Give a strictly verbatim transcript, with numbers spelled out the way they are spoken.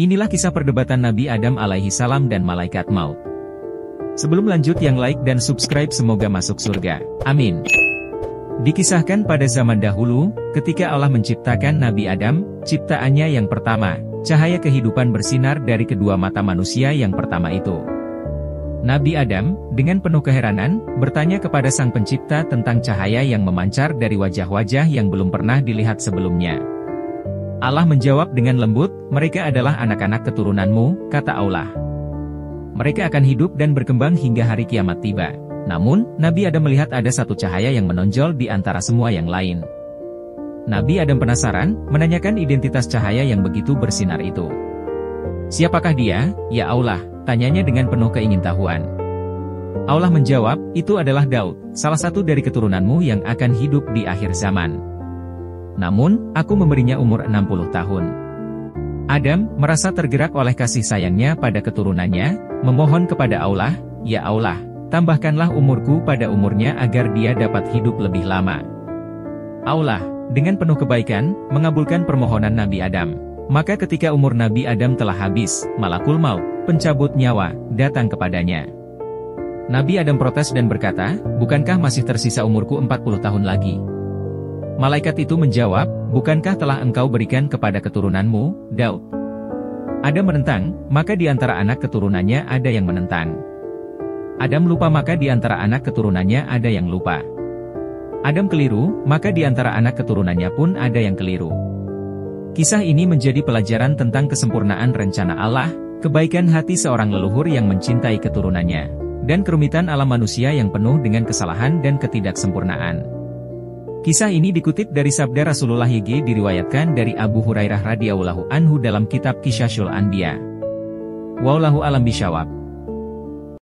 Inilah kisah perdebatan Nabi Adam alaihi salam dan malaikat maut. Sebelum lanjut, yang like dan subscribe semoga masuk surga. Amin. Dikisahkan pada zaman dahulu, ketika Allah menciptakan Nabi Adam, ciptaannya yang pertama, cahaya kehidupan bersinar dari kedua mata manusia yang pertama itu. Nabi Adam, dengan penuh keheranan, bertanya kepada Sang Pencipta tentang cahaya yang memancar dari wajah-wajah yang belum pernah dilihat sebelumnya. Allah menjawab dengan lembut, "Mereka adalah anak-anak keturunanmu," kata Allah. "Mereka akan hidup dan berkembang hingga hari kiamat tiba." Namun, Nabi Adam melihat ada satu cahaya yang menonjol di antara semua yang lain. Nabi Adam penasaran, menanyakan identitas cahaya yang begitu bersinar itu. "Siapakah dia, ya Allah?" tanyanya dengan penuh keingintahuan. Allah menjawab, "Itu adalah Daud, salah satu dari keturunanmu yang akan hidup di akhir zaman. Namun, aku memberinya umur enam puluh tahun. Adam merasa tergerak oleh kasih sayangnya pada keturunannya, memohon kepada Allah, "Ya Allah, tambahkanlah umurku pada umurnya agar dia dapat hidup lebih lama." Allah, dengan penuh kebaikan, mengabulkan permohonan Nabi Adam. Maka ketika umur Nabi Adam telah habis, Malakul Maut, pencabut nyawa, datang kepadanya. Nabi Adam protes dan berkata, "Bukankah masih tersisa umurku empat puluh tahun lagi?" Malaikat itu menjawab, "Bukankah telah engkau berikan kepada keturunanmu, Daud?" Adam menentang, maka di antara anak keturunannya ada yang menentang. Adam lupa, maka di antara anak keturunannya ada yang lupa. Adam keliru, maka di antara anak keturunannya pun ada yang keliru. Kisah ini menjadi pelajaran tentang kesempurnaan rencana Allah, kebaikan hati seorang leluhur yang mencintai keturunannya, dan kerumitan alam manusia yang penuh dengan kesalahan dan ketidaksempurnaan. Kisah ini dikutip dari sabda Rasulullah Y G diriwayatkan dari Abu Hurairah radhiyallahu anhu dalam kitab Qisasul Anbiya. Wallahu a'lam bishawab.